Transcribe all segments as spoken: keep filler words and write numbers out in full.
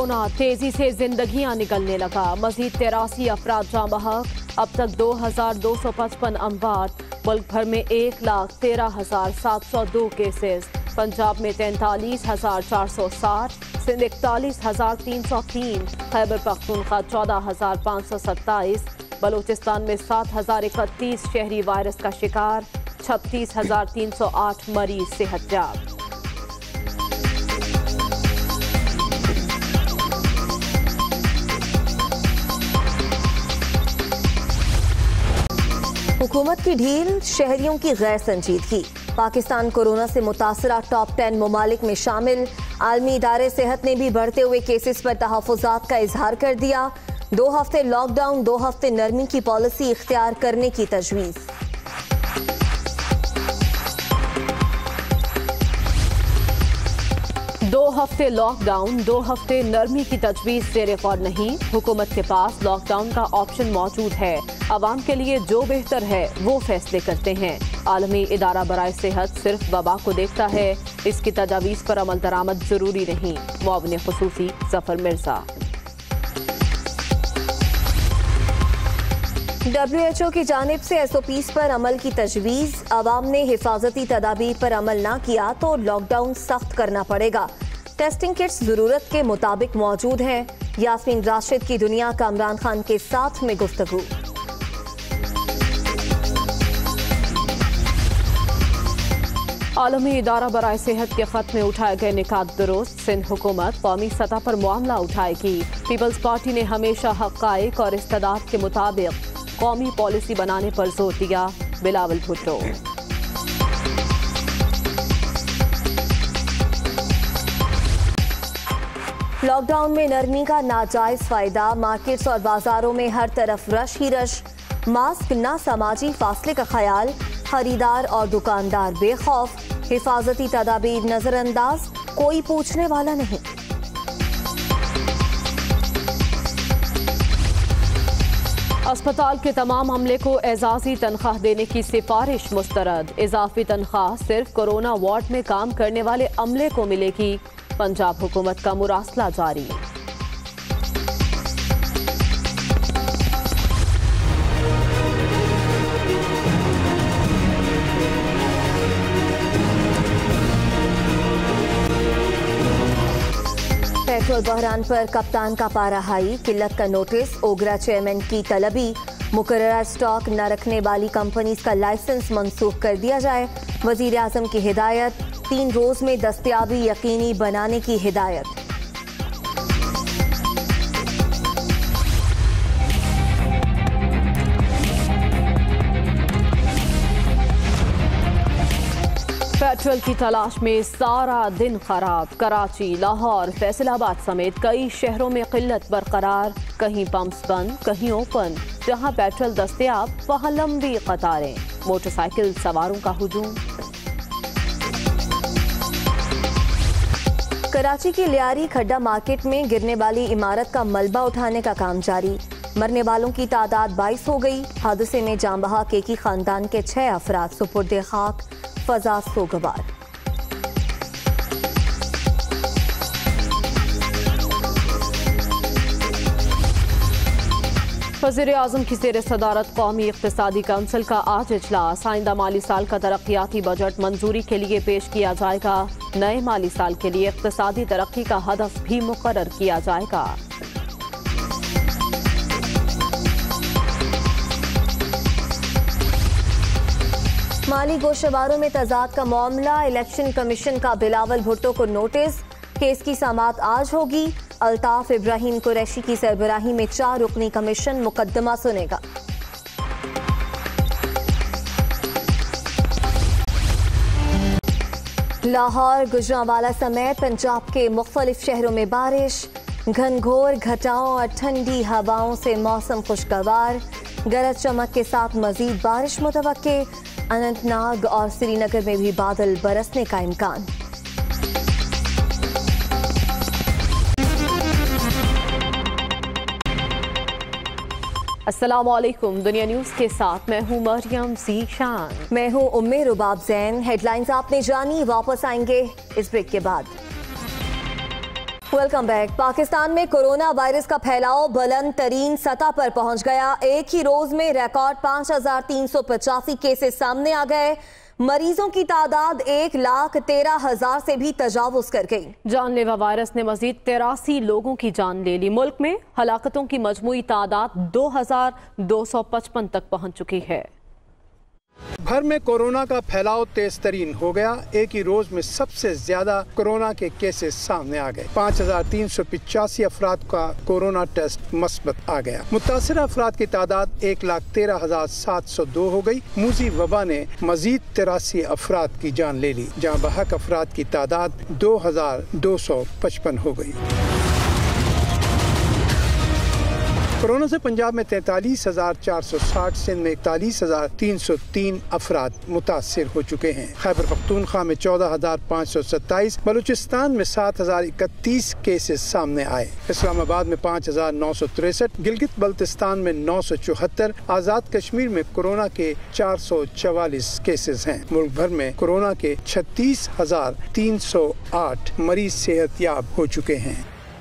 Corona तेजी से जिंदगियां निकलने लगा। मजीद तिरासी अफराद जाँ बहक। अब तक दो हजार दो सौ पचपन अमवात। मुल्क भर में एक लाख तेरह हजार सात सौ दो केसेस। पंजाब में तैंतालीस हजार चार सौ साठ, सिंध इकतालीस हजार तीन सौ तीन, खैबर पख्तूनख्वा चौदह हजार पाँच सौ सत्ताईस, बलूचिस्तान में सात हजार इकतीस शहरी वायरस का शिकार, छत्तीस हजार तीन सौ आठ मरीज सेहतयाब। हुकूमत की ढील, शहरियों की गैर संजीदगी। पाकिस्तान कोरोना से मुतासरा टॉप टेन ममालिक में शामिल। आलमी इदारे सेहत ने भी बढ़ते हुए केसेस पर तहफ़्फ़ुज़ात का इजहार कर दिया। दो हफ्ते लॉकडाउन, दो हफ्ते नरमी की पॉलिसी इख्तियार करने की तजवीज़। दो हफ्ते लॉकडाउन, दो हफ्ते नरमी की तजवीज़ ज़ेरे गौर नहीं। हुकूमत के पास लॉकडाउन का ऑप्शन मौजूद है। आवाम के लिए जो बेहतर है वो फैसले करते हैं। आलमी इदारा बराए सेहत सिर्फ वबा को देखता है, इसकी तजावीज़ पर अमल दरामद जरूरी नहीं। मुआविन खुसूसी Zafar Mirza. W H O की जानिब से एस ओ पीज़ पर अमल की तजवीज़। आवाम ने हिफाजती तदाबीर पर अमल ना किया तो लॉकडाउन सख्त करना पड़ेगा। टेस्टिंग किट्स जरूरत के मुताबिक मौजूद हैं। यास्मीन राशिद की दुनिया का इमरान खान के साथ में गुफ्तगू। आलमी इदारा बराए सेहत के खत में उठाए गए निकात दुरुस्त। सिंध हुकूमत कौमी सतह पर मामला उठाएगी। पीपल्स पार्टी ने हमेशा हक़ाइक़ और इस्तेदाद के मुताबिक कौमी पॉलिसी बनाने पर जोर दिया। बिलावल भुट्टो। लॉकडाउन में नरमी का नाजायज फायदा। मार्केट्स और बाजारों में हर तरफ रश ही रश। मास्क ना, समाजी फासले का ख्याल। खरीदार और दुकानदार बेखौफ। हिफाजती तदाबीर नजरअंदाज, कोई पूछने वाला नहीं। अस्पताल के तमाम अमले को एजाजी तनख्वाह देने की सिफारिश मुस्तरद। इजाफी तनख्वाह सिर्फ कोरोना वार्ड में काम करने वाले अमले को मिलेगी। पंजाब हुकूमत का मुरासला जारी। पेट्रोल बहरान पर कप्तान का पारा हाई। किल्लत का नोटिस। ओगरा चेयरमैन की तलबी। मुकर्रर स्टॉक न रखने वाली कंपनीज का लाइसेंस मनसूख कर दिया जाए। वजीर आजम की हिदायत। तीन रोज में दस्तयाबी यकीनी बनाने की हिदायत। पेट्रोल की तलाश में सारा दिन खराब। कराची, लाहौर, फैसलाबाद समेत कई शहरों में किल्लत बरकरार। कहीं पंप्स बंद, कहीं ओपन। जहां पेट्रोल दस्तयाब वहां लंबी कतारें। मोटरसाइकिल सवारों का हुजूम। कराची की लियारी खड्डा मार्केट में गिरने वाली इमारत का मलबा उठाने का काम जारी। मरने वालों की तादाद बाईस हो गई। हादसे में जाँ बहक एक ही खानदान के छह अफराद सुपुर्दे खाक। फजा सोगवार। वज़ीर आज़म की ज़ेर सदारत कौमी इक़्तिसादी काउंसिल का आज इजलास। आइंदा माली साल का तरक्याती बजट मंजूरी के लिए पेश किया जाएगा। नए माली साल के लिए इक़्तिसादी तरक्की का हदफ भी मुकर्रर किया जाएगा। माली गोशवारों में तजाद का मामला। इलेक्शन कमीशन का बिलावल भुट्टो को नोटिस। केस की समाअत आज होगी। अल्ताफ इब्राहिम कुरैशी की सरबराही में चार रुकनी कमीशन मुकदमा सुनेगा। लाहौर, गुजरांवाला समेत पंजाब के मुख्तलिफ शहरों में बारिश। घनघोर घटाओं और ठंडी हवाओं से मौसम खुशगवार। गरज चमक के साथ मजीद बारिश मुतवक्के। अनंतनाग और श्रीनगर में भी बादल बरसने का इम्कान। अस्सलामुअलैकुम। दुनिया न्यूज के साथ मैं हूं मरियम ज़ीशान। मैं हूं उम्मे रुबाब जैन। हेडलाइंस आपने जानी, वापस आएंगे इस ब्रेक के बाद। Welcome back. पाकिस्तान में कोरोना वायरस का फैलाव बुलंद तरीन सतह पर पहुंच गया। एक ही रोज में रिकॉर्ड पाँच हजार तीन सौ पचासी केसेस सामने आ गए। मरीजों की तादाद एक लाख तेरह हजार से भी तजावुज कर गई। जानलेवा वायरस ने मजीद तिरासी लोगों की जान ले ली। मुल्क में हलाकतों की मजमूई तादाद दो हजार दो सौ पचपन तक पहुंच चुकी है। भर में कोरोना का फैलाव तेज तरीन हो गया। एक ही रोज में सबसे ज्यादा कोरोना के केसेस सामने आ गए। पाँच हजार तीन सौ पिचासी अफराद का कोरोना टेस्ट मस्बत आ गया। मुतासर अफराद की तादाद एक लाख तेरह हजार सात सौ दो हो गई। मूजी वबा ने मजीद तिरासी अफराद की जान ले ली, जहाँ बहक अफराद की तादाद दो हजार दो सौ पचपन हो गई। कोरोना से पंजाब में तैतालीस हजार चार सौ साठ, सिंध में इकतालीस हजार तीन सौ तीन अफराद मुतासिर हो चुके हैं। खैबर पख्तूनख्वा में चौदह हजार पाँच सौ सत्ताईस, बलूचिस्तान में सात हजार इकतीस केसेस सामने आए। इस्लामाबाद में पाँच हजार नौ सौ तिरसठ, गिलगित बल्तिस्तान में नौ सौ चौहत्तर, आज़ाद कश्मीर में कोरोना के चार सौ चवालीस केसेस हैं। मुल्क भर में कोरोना के छत्तीस हजार तीन सौ आठ मरीज सेहतयाब हो चुके हैं।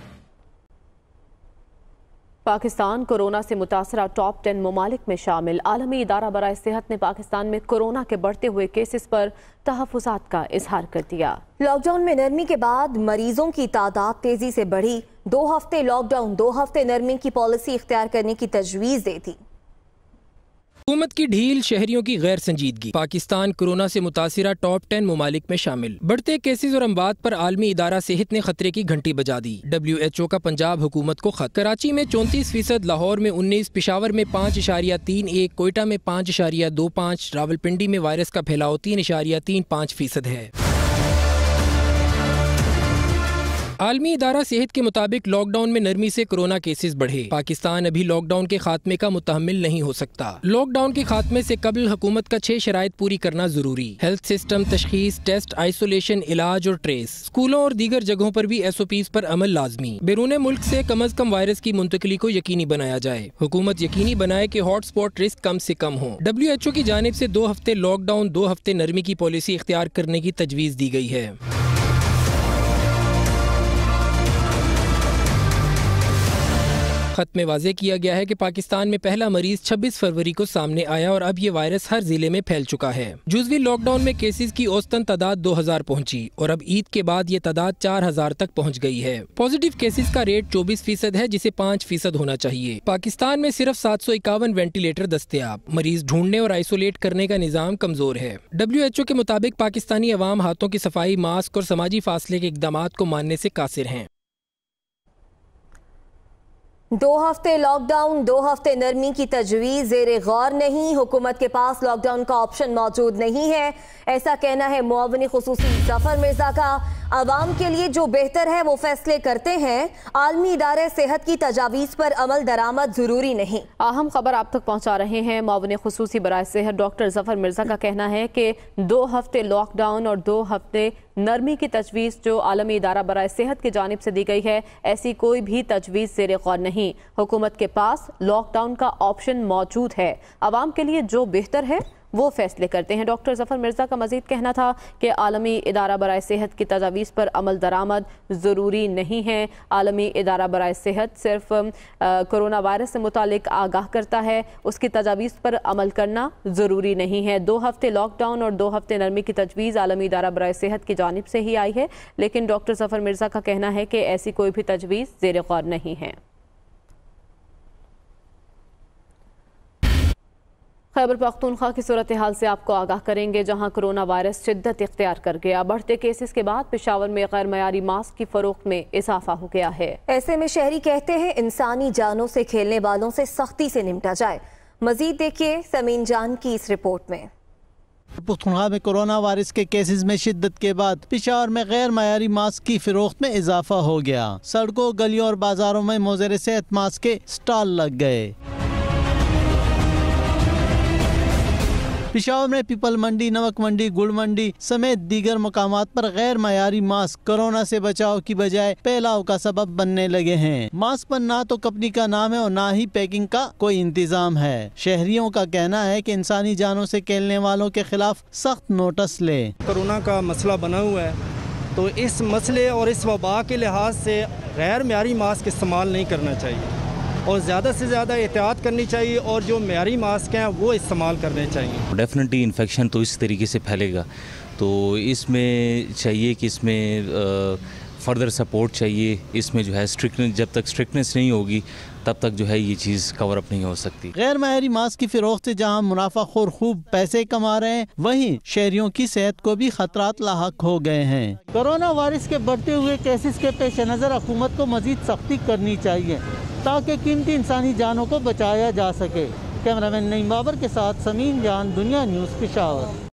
पाकिस्तान कोरोना से मुतासरा टॉप टेन ममालिक में शामिल। आलमी इदारा बराए सेहत ने पाकिस्तान में कोरोना के बढ़ते हुए केसेस पर तहफ़्फ़ुज़ात का इजहार कर दिया। लॉकडाउन में नरमी के बाद मरीजों की तादाद तेजी से बढ़ी। दो हफ्ते लॉकडाउन, दो हफ्ते नरमी की पॉलिसी इख्तियार करने की तजवीज़ दी थी। हुकूमत की ढील, शहरियों की गैर संजीदगी। पाकिस्तान कोरोना से मुतासिरा टॉप टेन ममालिक में शामिल। बढ़ते केसेस और अमवात पर आलमी इदारा सेहत ने खतरे की घंटी बजा दी। डब्ल्यू एच ओ का पंजाब हुकूमत को खत। कराची में चौंतीस फीसद, लाहौर में उन्नीस, पिशावर में पाँच इशारिया तीन एक, कोयटा में पाँच इशारिया दो पाँच, रावलपिंडी में वायरस का फैलाव तीन इशारिया तीन पाँच फीसद है। आलमी इदारा सेहत के मुताबिक लॉकडाउन में नरमी से कोरोना केसेस बढ़े। पाकिस्तान अभी लॉकडाउन के खात्मे का मुतहम्मिल नहीं हो सकता। लॉकडाउन के खात्मे से कबल हुकूमत का छह शराइत पूरी करना जरूरी। हेल्थ सिस्टम, तशखीस, टेस्ट, आइसोलेशन, इलाज और ट्रेस। स्कूलों और दीगर जगहों पर भी एस ओ पीज़ पर अमल लाजमी। बैरून मुल्क से कम अज कम वायरस की मुंतकली को यकीनी बनाया जाए। हुकूमत यकीनी बनाए कि हॉट स्पॉट रिस्क कम से कम हो। डब्ल्यू एच ओ की जानिब से दो हफ्ते लॉकडाउन, दो हफ्ते नरमी की पॉलिसी इख्तियार करने की तजवीज़ दी गई है। खत में वाज़ेह किया गया है कि पाकिस्तान में पहला मरीज छब्बीस फरवरी को सामने आया और अब ये वायरस हर जिले में फैल चुका है। जुज़वी लॉकडाउन में केसेस की औसतन तादाद दो हजार पहुंची और अब ईद के बाद ये तादाद चार हजार तक पहुंच गई है। पॉजिटिव केसेस का रेट चौबीस फीसद है, जिसे पाँच फीसद होना चाहिए। पाकिस्तान में सिर्फ सात सौ इक्यावन वेंटिलेटर दस्तयाब। मरीज ढूंढने और आइसोलेट करने का निज़ाम कमजोर है। डब्ल्यू एच ओ के मुताबिक पाकिस्तानी अवाम हाथों की सफाई, मास्क और समाजी फासले के इकदाम को मानने से कासिर हैं। दो हफ्ते लॉकडाउन, दो हफ्ते नरमी की तजवीज़ ज़ेरे गौर नहीं। हुकूमत के पास लॉकडाउन का ऑप्शन मौजूद नहीं है, ऐसा कहना है मुआविन खुसूसी जफर मिर्जा का। आवाम के लिए जो बेहतर है वो फैसले करते हैं। आलमी इदारे सेहत की तजावीज़ पर अमल दरामद जरूरी नहीं। अहम खबर आप तक पहुंचा रहे हैं मुआविन खुसूसी बराए सेहत डॉक्टर जफर मिर्जा का कहना है कि दो हफ्ते लॉकडाउन और दो हफ्ते नरमी की तजवीज़ जो आलमी इदारा बराए सेहत की जानिब से दी गई है, ऐसी कोई भी तजवीज़ ज़ेरे गौर नहीं। हुकूमत के पास लॉकडाउन का ऑप्शन मौजूद है। आवाम के लिए जो बेहतर है वो फैसले करते हैं। डॉक्टर जफर मिर्जा का मजीद कहना था कि आलमी इदारा बराए सेहत की तजावीज़ पर अमल दरामद ज़रूरी नहीं है। आलमी इदारा बराए सेहत सिर्फ कोरोना वायरस से मुतालिक आगाह करता है, उसकी तजावीज़ पर अमल करना ज़रूरी नहीं है। दो हफ्ते लॉकडाउन और दो हफ्ते नरमी की तजवीज़ आलमी इदारा बराए सेहत की जानिब से ही आई है, लेकिन डॉक्टर जफर मिर्जा का कहना है कि ऐसी कोई भी तजवीज़ ज़ेरे गौर नहीं है। खैबर पख्तूनख्वा की सूरत हाल से आपको आगाह करेंगे, जहां कोरोना वायरस शिद्दत इख्तियार कर गया। बढ़ते केसेस के बाद पेशावर में गैर मयारी मास्क की फरोख्त में इजाफा हो गया है। ऐसे में शहरी कहते हैं इंसानी जानों से खेलने वालों से सख्ती से निपटा जाए। मजीद देखिए समीन जान की इस रिपोर्ट में। पख्तूनख्वा में कोरोना वायरस के केसेस में शिद्दत के बाद पेशावर में गैर मयारी मास्क की फरोख्त में इजाफा हो गया। सड़कों, गलियों और बाजारों में मोज़ेर सेहत मास्क के स्टॉल लग गए। पेशावर में पीपल मंडी, नमक मंडी, गुड़ मंडी समेत दीगर मकामात पर गैर मयारी मास्क कोरोना से बचाव की बजाय फैलाव का सबब बनने लगे हैं। मास्क पर ना तो कंपनी का नाम है और ना ही पैकिंग का कोई इंतजाम है। शहरियों का कहना है कि इंसानी जानों से खेलने वालों के खिलाफ सख्त नोटिस ले। कोरोना का मसला बना हुआ है तो इस मसले और इस वबा के लिहाज से गैर मेयारी मास्क इस्तेमाल नहीं करना चाहिए और ज़्यादा से ज़्यादा एहतियात करनी चाहिए और जो मेयारी मास्क हैं वो इस्तेमाल करने चाहिए। डेफिनेटली इन्फेक्शन तो इस तरीके से फैलेगा, तो इसमें चाहिए कि इसमें फर्दर सपोर्ट चाहिए। इसमें जो है स्ट्रिक्टनेस, जब तक स्ट्रिक्टनेस नहीं होगी तब तक जो है ये चीज़ कवर अप नहीं हो सकती। गैर मायरी मास्क की फिरोख्त से जहाँ मुनाफाखोर खूब पैसे कमा रहे हैं, वहीं शहरियों की सेहत को भी खतरात लाहक हो गए हैं। कोरोना वायरस के बढ़ते हुए केसेस के पेश नज़र हुकूमत को मजीद सख्ती करनी चाहिए ताकि कीमती इंसानी जानों को बचाया जा सके। कैमरामैन नईम बाबर के साथ समीन जान, दुनिया न्यूज़, पेशावर।